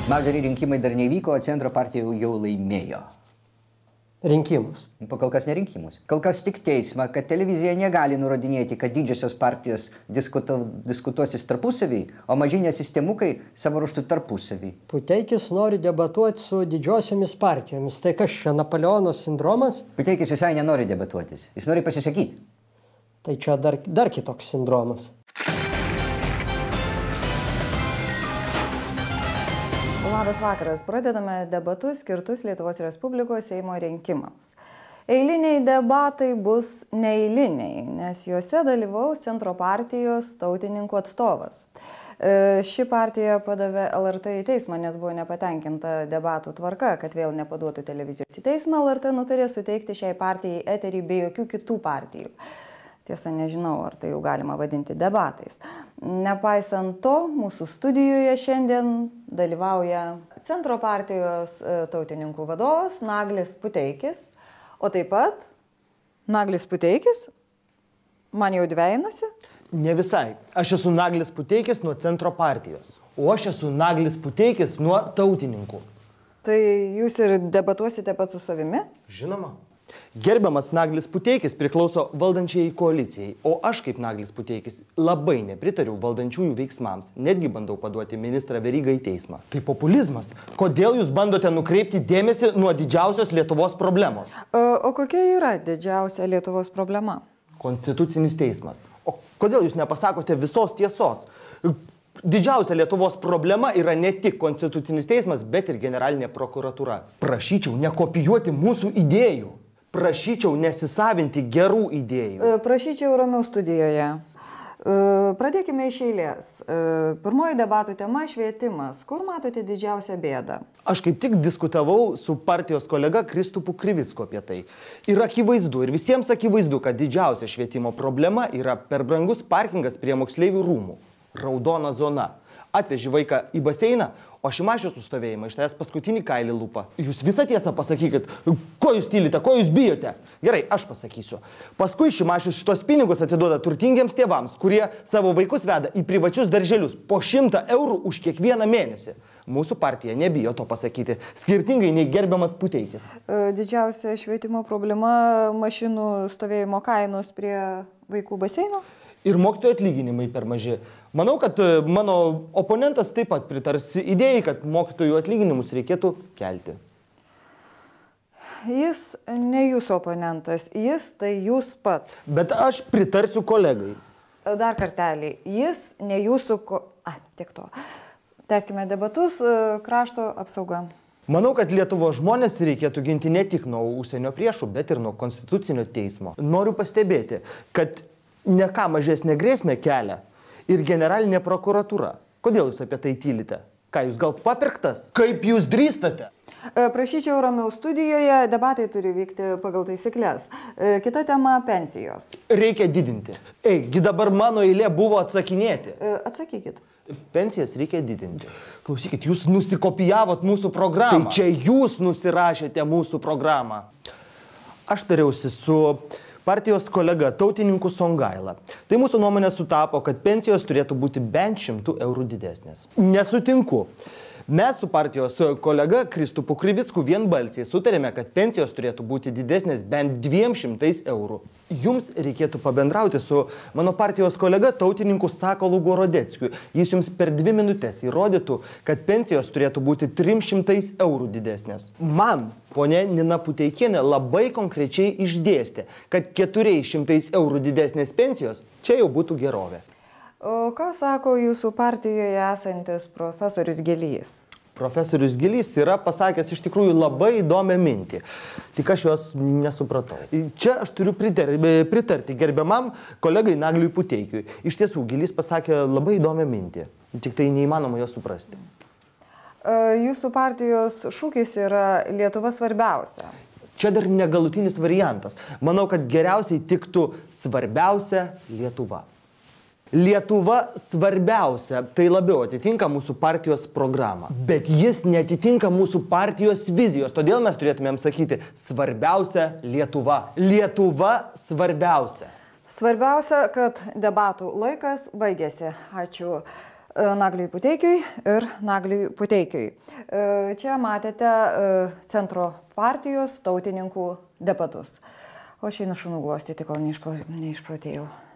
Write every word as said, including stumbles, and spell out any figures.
Mažari rinkimai dar nevyko, o centro partija jau laimėjo. Rinkimus. Kol kas ne rinkimus. Kol kas tik teismą, kad televizija negali nurodinėti, kad didžiosios partijos diskuto, diskutuosis tarpusavį, o mažinė sistemukai savo ruožtų tarpusavį. Puteikis nori debatuoti su didžiosiomis partijomis. Tai kas čia, Napoleono sindromas? Puteikis visai nenori debatuotis. Jis nori pasisakyti. Tai čia dar, dar kitoks sindromas. Labas vakaras. Pradedame debatus skirtus Lietuvos Respublikos Seimo rinkimams. Eiliniai debatai bus neeiliniai, nes juose dalyvaus centro partijos tautininkų atstovas. Ši partija padavė L R T į teismą, nes buvo nepatenkinta debatų tvarka, kad vėl nepaduotų televizijos į teismą. L R T nutarė suteikti šiai partijai eterį be jokių kitų partijų. Tiesa, nežinau, ar tai jau galima vadinti debatais. Nepaisant to, mūsų studijoje šiandien dalyvauja centro partijos tautininkų vadovas Naglis Puteikis, o taip pat Naglis Puteikis, man jau dvejinasi? Ne visai. Aš esu Naglis Puteikis nuo centro partijos, o aš esu Naglis Puteikis nuo tautininkų. Tai jūs ir debatuosite pat su savimi? Žinoma. Gerbiamas Naglis Puteikis priklauso valdančiai koalicijai, o aš kaip Naglis Puteikis labai nepritariu valdančiųjų veiksmams, netgi bandau paduoti ministrą Verygą į teismą. Tai populizmas. Kodėl jūs bandote nukreipti dėmesį nuo didžiausios Lietuvos problemos? O, o kokia yra didžiausia Lietuvos problema? Konstitucinis teismas. O kodėl jūs nepasakote visos tiesos? Didžiausia Lietuvos problema yra ne tik Konstitucinis teismas, bet ir generalinė prokuratūra. Prašyčiau nekopijuoti mūsų idėjų. Prašyčiau nesisavinti gerų idėjų. Prašyčiau ramiau studijoje. Pradėkime iš eilės. Pirmoji debatų tema - švietimas. Kur matote didžiausią bėdą? Aš kaip tik diskutavau su partijos kolega Kristupu Krivicku apie tai. Ir akivaizdu, ir visiems akivaizdu, kad didžiausia švietimo problema yra per brangus parkingas prie moksleivių rūmų. Raudona zona. Atveži vaiką į baseiną, o Šimašius sustovėjimą iš tavęs paskutinį kailį lupa. Jūs visą tiesą pasakykit, ko jūs tylite, ko jūs bijote? Gerai, aš pasakysiu. Paskui Šimašius šitos pinigus atiduoda turtingiems tėvams, kurie savo vaikus veda į privačius darželius po šimtą eurų už kiekvieną mėnesį. Mūsų partija nebijo to pasakyti, skirtingai nei gerbiamas Puteikis. Didžiausia švietimo problema - mašinų stovėjimo kainos prie vaikų baseino? Ir mokytojų atlyginimai per maži. Manau, kad mano oponentas taip pat pritars idėjai, kad mokytojų atlyginimus reikėtų kelti. Jis ne jūsų oponentas, jis tai jūs pats. Bet aš pritarsiu kolegai. Dar kartelį, jis ne jūsų... Ko... A, tiek to. Tęskime debatus, krašto apsauga. Manau, kad Lietuvos žmonės reikėtų ginti ne tik nuo užsienio priešų, bet ir nuo Konstitucinio teismo. Noriu pastebėti, kad ne ką mažesnė grėsmė kelia ir generalinė prokuratūra. Kodėl jūs apie tai tylite? Ką, jūs gal papirktas? Kaip jūs drįstate? Prašyčiau ramiau studijoje, debatai turi vykti pagal taisyklės. Kita tema - pensijos. Reikia didinti. Ei, gi dabar mano eilė buvo atsakinėti. Atsakykit. Pensijas reikia didinti. Klausykit, jūs nusikopijavot mūsų programą. Tai čia jūs nusirašėte mūsų programą. Aš tariausi su partijos kolega Tautininku Songaila. Tai mūsų nuomonė sutapo, kad pensijos turėtų būti bent šimtų eurų didesnės. Nesutinku. Mes su partijos kolega Kristupu Krivicku vienbalsiai sutarėme, kad pensijos turėtų būti didesnės bent dviem šimtais eurų. Jums reikėtų pabendrauti su mano partijos kolega Tautininku Sakolu Gorodeckiu. Jis jums per dvi minutės įrodytų, kad pensijos turėtų būti trim šimtais eurų didesnės. Man ponė Nina Puteikienė labai konkrečiai išdėstė, kad keturiais šimtais eurų didesnės pensijos čia jau būtų gerovė. O ką sako jūsų partijoje esantis profesorius Gylys? Profesorius Gylys yra pasakęs iš tikrųjų labai įdomią mintį, tik aš jos nesupratau. Čia aš turiu pritarti, pritarti gerbiamam kolegai Nagliui Puteikiui. Iš tiesų, Gylys pasakė labai įdomią mintį, tik tai neįmanoma jo suprasti. Jūsų partijos šūkis yra Lietuva svarbiausia. Čia dar negalutinis variantas. Manau, kad geriausiai tiktų svarbiausia Lietuva. Lietuva svarbiausia, tai labiau atitinka mūsų partijos programą. Bet jis neatitinka mūsų partijos vizijos, todėl mes turėtumėm sakyti svarbiausia Lietuva. Lietuva svarbiausia. Svarbiausia, kad debatų laikas baigėsi. Ačiū. Nagliui Puteikiui ir Nagliui Puteikiui. Čia matėte centro partijos tautininkų debatus. O aš einu šunų glostyti, kol neišprotėjau.